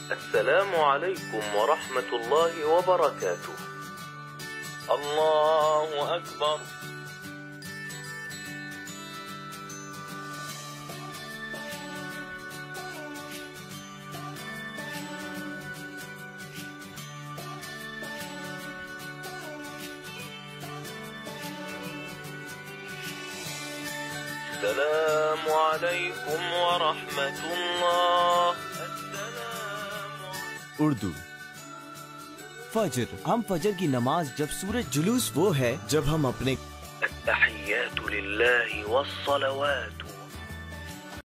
السلام عليكم ورحمة الله وبركاته. الله أكبر. السلام عليكم ورحمة الله. उर्दू। फजर। हम फजर की नमाज जब सूरज जुलूस वो है जब हम अपने التحيات لله والصلوات